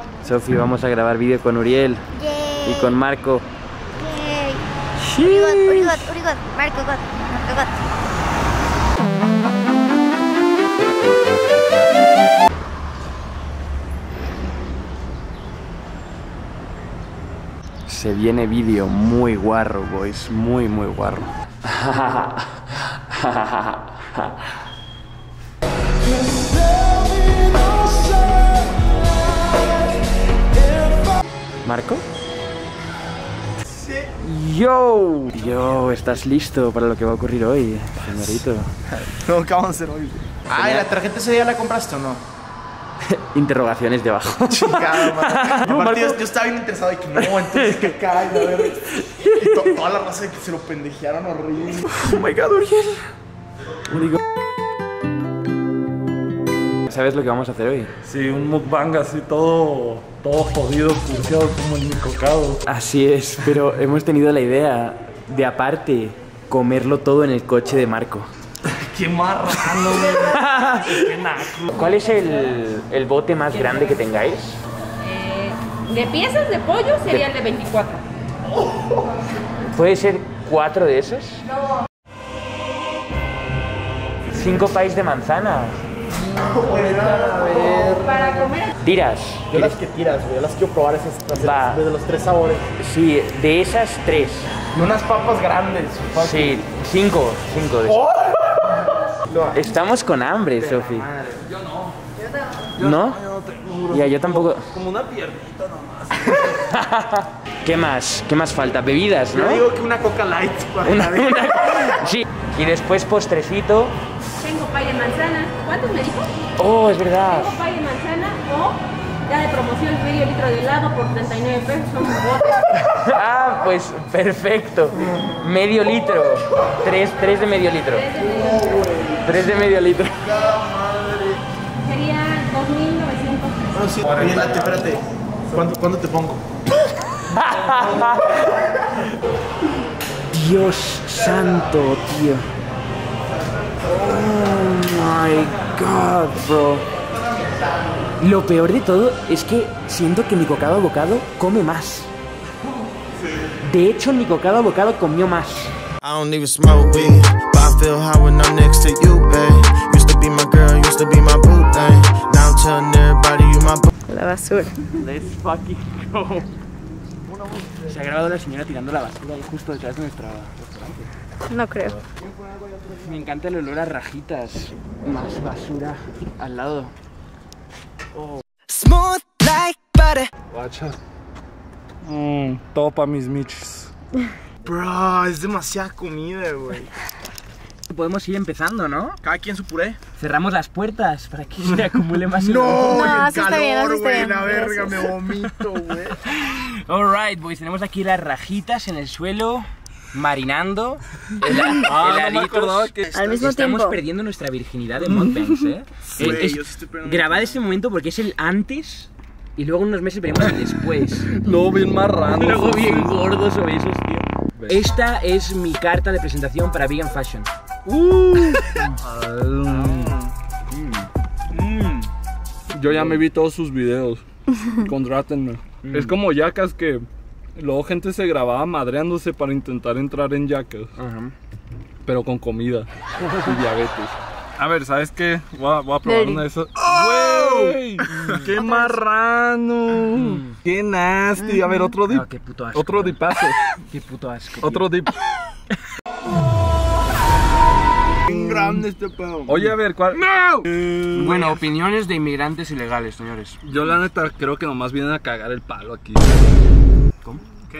Sofi, vamos a grabar vídeo con Uriel. Yay. Y con Marco. Yay. Urigot, Marco got. Se viene vídeo muy guarro, boys, muy guarro. ¿Marco? Sí. Yo, ¿estás listo para lo que va a ocurrir hoy, señorito? No, ¿qué vamos a hacer hoy? Ah, ¿y la tarjeta ese día la compraste o no? Interrogaciones debajo. Chingada, man. No, Aparte, Marco. yo estaba bien interesado de que no, entonces que cae, a ver. Y toda la raza de que se lo pendejearon horrible. Oh my god, Uriel. ¿Sabes lo que vamos a hacer hoy? Sí, un mukbang así todo jodido, cursiado como el Nicocado. Así es, pero hemos tenido la idea de aparte comerlo todo en el coche de Marco. ¡Qué marrano, güey! ¡Qué naco! ¿Cuál es el bote más grande que tengáis? De piezas de pollo sería el de 24. ¿Puede ser 4 de esos? No. 5 país de manzana. A ver. Para comer. ¿Tiras? Yo las que tiras, güey. Yo las quiero probar esas Va. de los 3 sabores. Sí, de esas 3. Y unas papas grandes. Sí, 5 de esas. No, Estamos con hambre, Sofi. yo no. ¿No? Yo no tengo. Ya, yo tampoco. Como una piernita nomás. ¿Qué más? ¿Qué más falta? Bebidas, ¿no? Yo digo que una Coca Light. Sí. Y después postrecito. Tengo pay de manzana. ¿Cuántos me dijo? Oh, es verdad. Tengo pay de manzana o ya de promoción medio litro de helado por 39 pesos. Son botes. Ah, pues perfecto. Medio litro. 3 de medio litro. 3 de medio litro. Serían 2.900 pesos. No, sí. Oye, Late, espérate. ¿Cuándo te pongo? Dios santo, tío. Oh my god, bro. Lo peor de todo es que siento que Nicocado a bocado come más. De hecho, Nicocado a bocado comió más. I don't even smoke weed, but I feel high when I'm next to you, babe. Used to be my girl, used to be my boo thing. Now I'm telling everybody you my boo. La basura. Let's fucking go. Se ha grabado la señora tirando la basura ahí justo detrás de nuestra restaurante. No creo. Me encanta el olor a rajitas. Más basura al lado. Smooth like butter. Guacha. Todo pa' mis michis. Bro, es demasiada comida, güey. Podemos ir empezando, ¿no? Cada quien su puré. Cerramos las puertas para que se acumule más No, olor. y el sí está bien, calor, sí está güey. bien. La verga, Gracias. me vomito, güey. Alright, boys, tenemos aquí las rajitas en el suelo, marinando. No me heladitos. acordaba que... Al mismo Estamos tiempo. perdiendo nuestra virginidad de mukbangs, ¿eh? Güey, yo sí estoy perdiendo. Grabad este momento porque es el antes y luego unos meses veremos el después. Luego bien marrano. Luego bien gordos o esos, tío. Esta es mi carta de presentación para Vegan Fashion. Yo ya me vi todos sus videos. Contrátenme. Es como Jackass que luego gente se grababa madreándose para intentar entrar en Jackass. Ajá. Pero con comida y diabetes. A ver, ¿sabes qué? Voy a probar Deli. una de esas. ¡Güey! ¡Qué marrano! ¡Qué nasty! A ver, otro dip. No, qué puto asco. Otro dipazo. Qué puto asco. Otro dip. Bien grande este pedo. Oye, a ver, ¿cuál? ¡No! Bueno, opiniones de inmigrantes ilegales, señores. Yo la neta creo que nomás vienen a cagar el palo aquí. ¿Cómo? ¿Qué?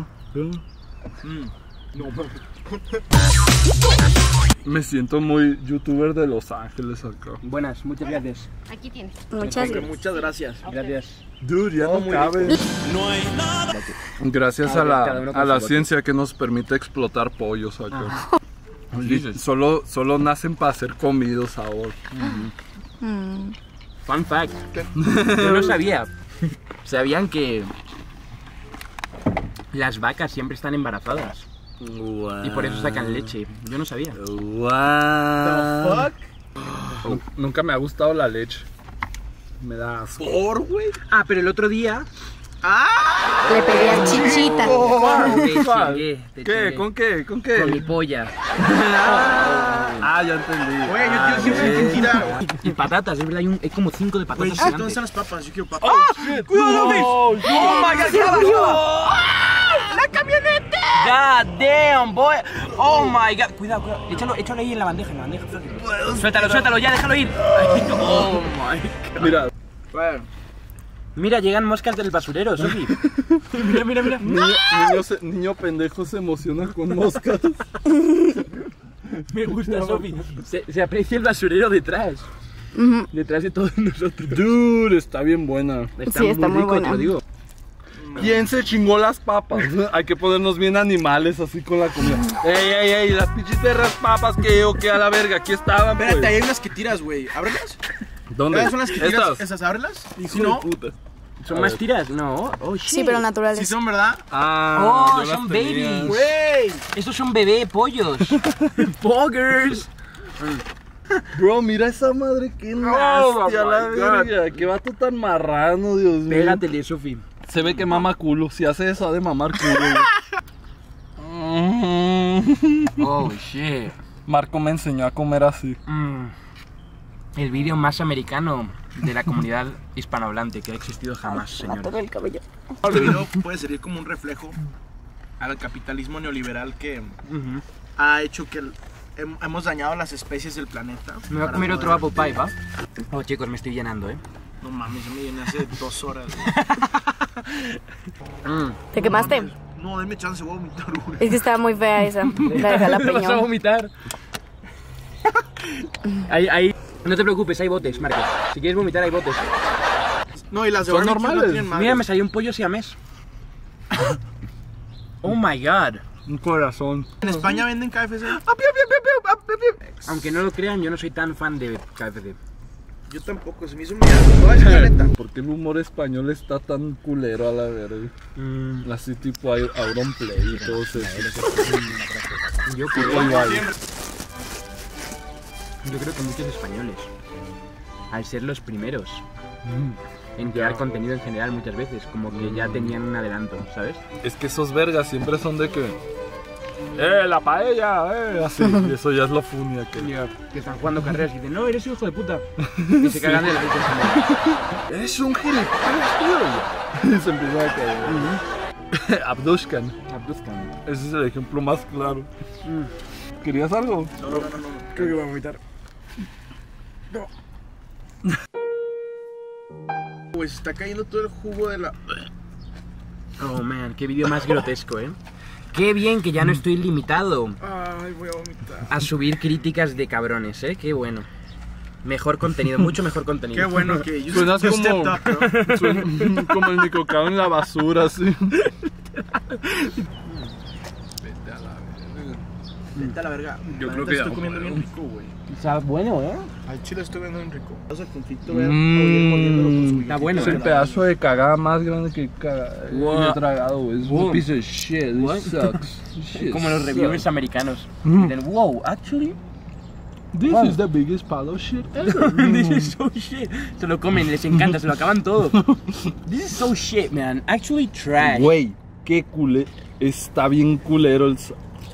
Me siento muy youtuber de Los Ángeles acá. Buenas, muchas gracias. Aquí tienes. Muchas gracias. Gracias. Dude, ya no cabe. Gracias A a ver, cada uno la, con a la su bote. ciencia que nos permite explotar pollos acá. Y solo nacen para ser comidos ahora. Fun fact. Yo no sabía. ¿Sabían que las vacas siempre están embarazadas? Y por eso sacan leche. Yo no sabía. The fuck? Nunca me ha gustado la leche. Me da asco. Por, güey. Ah, pero el otro día... Le pedían chichita. Te ¿Qué? chingué. ¿Con qué? ¿Con qué? Con mi polla. Ah, ya entendí. Güey, yo siempre hay que tirar. Y patatas, es verdad, hay como 5 de Güey, patatas ¿dónde gigantes. están las papas? Yo quiero papas. ¡Cuidado, Luis! ¡Oh, my God! ¡La camioneta! God damn, boy. Oh, my God. Cuidado, cuidado. Échalo ahí en la bandeja, Suéltalo, ya, déjalo ir. Oh, my God. Mira, Mira, llegan moscas del basurero, Sofi. Mira. niño pendejo se emociona con moscas. Me gusta, Sofi. Se aprecia el basurero detrás. Detrás de todos nosotros. Dude, está bien buena. Sí, está muy rico, buena. te lo digo. ¿Quién se chingó las papas? Hay que ponernos bien animales así con la comida. Ey, las pinches perras papas que a la verga, aquí estaban, pues. Espérate, hay unas que tiras, güey. ¿Ábrelas? ¿Dónde? ¿Esas son las que tiras? Estas. ¿Esas ábrelas? Hijo Si de no, puta. ¿Son más tiras? No. Oh, shit. Sí, pero si naturales. son, ¿verdad? Ah, Oh, yo las son tenía. babies. Güey. Estos son bebé pollos. Poggers. Bro, mira esa madre, qué nasty a la my God. verga. Qué vato tan marrano, Dios mío. Pégatele, Sofi. Se ve que mama culo. Si hace eso, ha de mamar culo. Oh, shit. Marco me enseñó a comer así. El vídeo más americano de la comunidad hispanohablante que ha existido jamás, señor. Todo el cabello. Este video puede servir como un reflejo al capitalismo neoliberal que ha hecho que hemos dañado las especies del planeta. Me voy a para comer otro poder- apple pie, ¿va? Oh, chicos, me estoy llenando, ¿eh? No mames, yo me llené hace 2 horas. ¿Te quemaste? No, denme chance, voy a vomitar, güey. Es que estaba muy fea esa. La de Vas a jalapeño. vomitar. Ahí. No te preocupes, hay botes, Marcos. Si quieres vomitar, hay botes. No, y las de Son barbecue normales. no tienen madre. Mira, me salió un pollo siamés. Oh my God. Un corazón. En España venden KFC. Aunque no lo crean, yo no soy tan fan de KFC. Yo tampoco, se me hizo un miedo. Voy a decir la neta. ¿Por qué el humor español está tan culero a la verga? Así tipo Auronplay y todo eso. Yo Tipo creo, igual. yo creo que muchos españoles, al ser los primeros en crear contenido en general muchas veces, como que ya tenían un adelanto, ¿sabes? Es que esos vergas siempre son de que... la paella, así. Y eso ya es lo funny aquel. Que están jugando carreras y dicen, no, eres un hijo de puta. Y se cagan de la risa. ¡Eres un gilipollas, tío! Y se empieza a caer. Abdushkan. Ese es el ejemplo más claro. ¿Querías algo? No. Creo que voy a vomitar. Pues está cayendo todo el jugo de la... Oh man, qué vídeo más grotesco, ¿eh? Qué bien que ya no estoy limitado Ay, voy a vomitar. a subir críticas de cabrones, ¿eh? Qué bueno. Mejor contenido, mucho mejor contenido. Qué bueno que you Suenas como- stepped up, bro. Suena como el Nicocao en la basura, así. Vete a la verga. Yo La creo neta que ya estoy no comiendo puedo. bien rico, güey. Está bueno, ¿eh? Al chile estoy comiendo bien rico. Vas al conflicto, ver a Uriel moliéndolo con su Está bueno, Es el pedazo de cagada más grande que Wow. he tragado, güey. Es Wow. un piece of shit. What? This sucks. Shit Como los reviewers sucks. americanos. Mm. Dicen, wow, actually, This Wow. is the biggest pile of shit ever. this is so shit. Se lo comen, les encanta, se lo acaban todo. This is so shit, man. Actually trash. Güey, qué culé. Está bien culero el...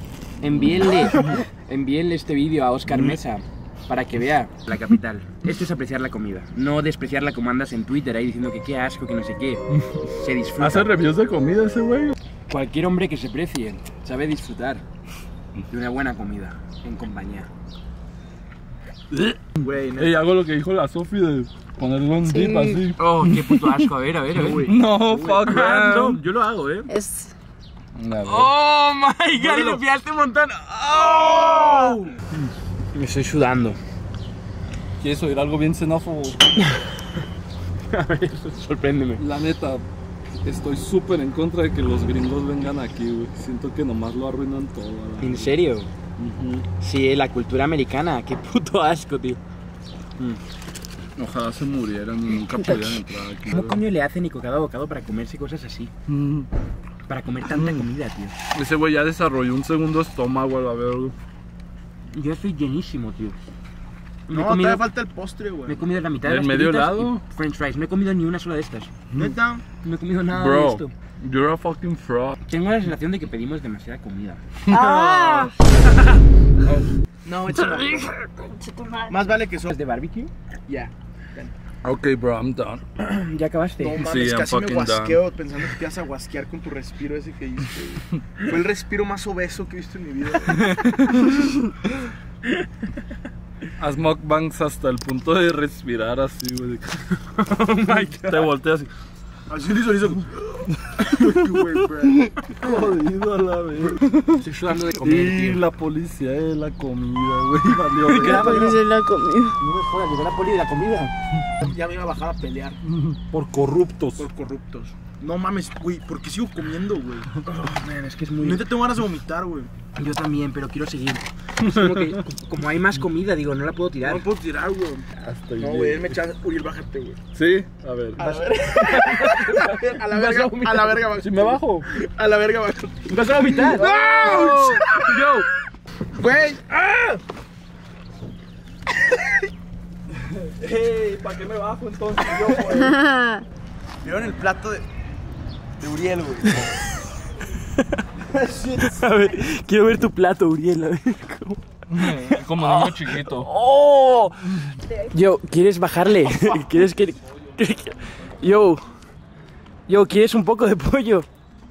Envíenle este vídeo a Oscar Mesa para que vea la capital. Esto es apreciar la comida, no despreciarla como andas en Twitter ahí diciendo que qué asco, que no sé qué. Se disfruta. ¿Hace reviews de comida ese güey? Cualquier hombre que se precie sabe disfrutar de una buena comida en compañía. Güey, Ey, hago lo que dijo la Sofi de ponerlo en dip así. Oh, qué puto asco. A ver, a ver, a ver. No, fuck No, man. yo lo hago, Es... Oh my god, y lo pillaste un montón. Oh. Me estoy sudando. ¿Quieres oír algo bien xenófobo? A ver, sorpréndeme. La neta, estoy súper en contra de que los gringos vengan aquí, güey. Siento que nomás lo arruinan todo. a la ¿En verga. serio? Ujú. Sí, la cultura americana, qué puto asco, tío. Ojalá se murieran y nunca pudieran entrar aquí. ¿Cómo güey. coño le hacen bocado a bocado para comerse cosas así? Mm. Para comer tanta comida, tío. Ese güey ya desarrolló un segundo estómago, a ver, güey. Yo estoy llenísimo, tío. No, todavía falta el postre, güey. Me he comido la mitad de ¿El las medio piritas helado? y French fries. No he comido ni una sola de estas. ¿Neta? No he comido nada de Bro, esto. you're a fucking fraud. Tengo la sensación de que pedimos demasiada comida. ¡Ah! No, it's not. Más vale que ¿Es de barbecue? Ya. Okay, bro, I'm done. ¿Ya acabaste? No mames, Sí, I'm casi me fucking guasqueo pensando que te ibas a guasquear con tu respiro ese que hiciste, güey. Fue el respiro más obeso que he visto en mi vida, güey. Haz mukbangs hasta el punto de respirar así, güey. Oh my God. Te volteas así. Así lo hizo. Jodido a la vez. Estoy sudando de comer, Y tío. la policía de la comida, güey. Valió. La verga. policía de la comida. No me jodas, llegó la poli de la comida. Ya me iba a bajar a pelear Por corruptos. por corruptos. No mames, güey, ¿por qué sigo comiendo, güey? Oh, man, es que es muy... Neta tengo ganas de vomitar, güey. Yo también, pero quiero seguir. Es como que, como hay más comida, digo, no la puedo No tirar. me puedo tirar, güey. Hasta No, güey, él me echa. Uriel, bájate, güey. Sí, a ver. A la verga. A la verga. A la verga, bájate. Si me bajo. A la verga, bájate. ¡Vas a vomitar! Yo. Güey. ¡Ah! Hey, ¿para qué me bajo entonces yo, güey? ¿Vieron el plato de Uriel, güey? A ver, quiero ver tu plato, Uriel. A ver. Como niño chiquito. ¡Oh! Yo, ¿quieres bajarle? ¿Quieres que...? Yo, ¿quieres un poco de pollo?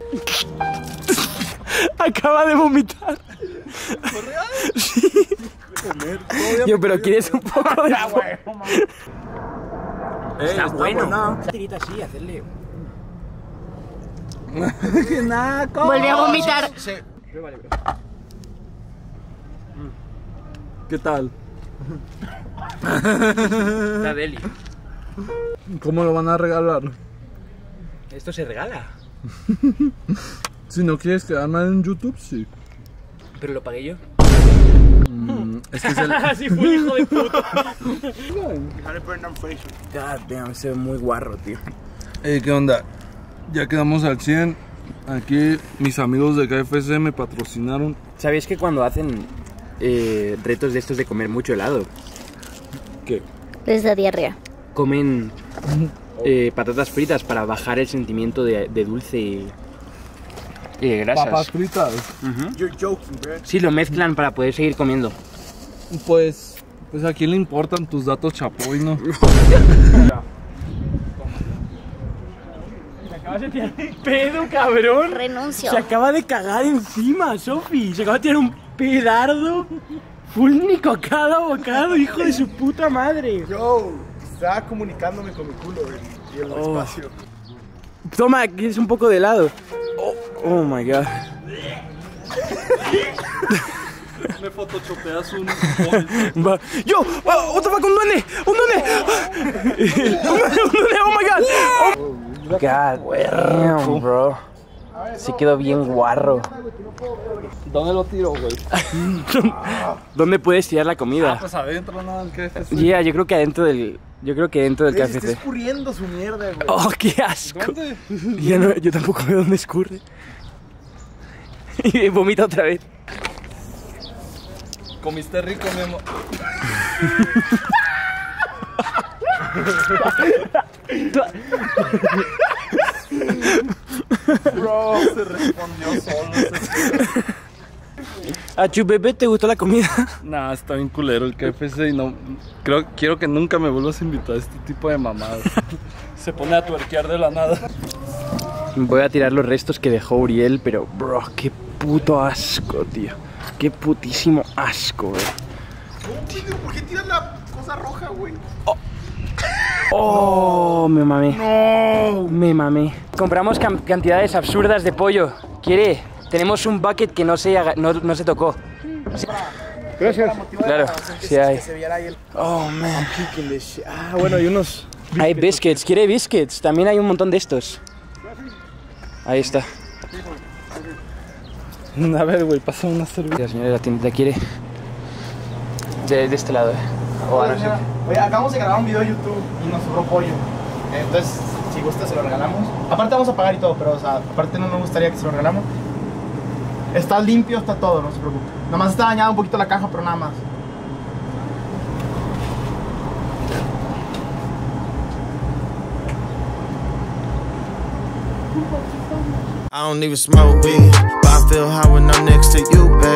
Acaba de vomitar. Sí. Yo, pero ¿quieres un poco de pollo? Está bueno. Esa tirita así, hacerle... Volví a vomitar. Sí. ¿Qué tal? Está deli. ¿Cómo lo van a regalar? Esto se regala. Si no quieres quedarme en YouTube, sí. Pero lo pagué yo. Es que es el... Así fue, hijo de puta. Sale Brendan Fraser. God damn, se ve muy guarro, tío. ¿Qué onda? Ya quedamos al 100. Aquí mis amigos de KFC me patrocinaron. ¿Sabéis que cuando hacen retos de estos de comer mucho helado, ¿Qué? Les da diarrea. comen patatas fritas para bajar el sentimiento de dulce y de grasas? Papas fritas. You're joking, bro. Sí, lo mezclan para poder seguir comiendo. Pues a quién le importan tus datos, chapoy, ¿no? Se acaba de tirar un pedo, cabrón. Renuncio. Se acaba de cagar encima, Sofi. Se acaba de tirar un pedardo. Full nicocado bocado, hijo de su puta madre. Yo, estaba comunicándome con mi culo, güey. Y el espacio. Toma, ¿quieres un poco de helado? Oh my god. Me photoshopeas un... Va. Yo, what the fuck, un duende, un duende. Un duende, oh my god. God damn, bro. Se quedó bien guarro. ¿Dónde lo tiro, güey? ¿Dónde puedes tirar la comida? Pues adentro, ¿no? El KFC. Yeah, yo creo que dentro del Está KFC. escurriendo su mierda, güey. Oh, qué asco. ¿Dónde? Ya no, yo tampoco veo dónde escurre. Y vomita otra vez. Comiste rico, mi amor. Bro, se respondió solo. ¿A tu bebé te gustó la comida? Nah, está bien culero el KFC y no... Quiero que nunca me vuelvas a invitar a este tipo de mamadas. Se pone a tuerquear de la nada. Voy a tirar los restos que dejó Uriel, pero bro, qué puto asco, tío. Qué putísimo asco, güey. ¿Por qué tiras la cosa roja, güey? Oh, me mamé. No. Me mamé. Compramos cantidades absurdas de pollo. ¿Quiere? Tenemos un bucket que no se tocó. Gracias. Claro, sí hay. Que se viera ahí el... Oh, man. Ah, bueno, hay unos... Hay biscuits. ¿Quiere biscuits? También hay un montón de estos. Ahí está. A ver, güey, pasa una cerveza. La señora de la tienda quiere. De este lado, O no sé. Oye, acabamos de grabar un video de YouTube y nos sobró pollo. Entonces, si gusta, se lo regalamos. Aparte vamos a pagar y todo, pero, o sea, aparte no me gustaría que se lo regalamos. Está limpio, está todo, no se preocupe. Nada más está dañada un poquito la caja, pero nada más. I don't even smoke weed, but I feel high when I'm next to you, babe.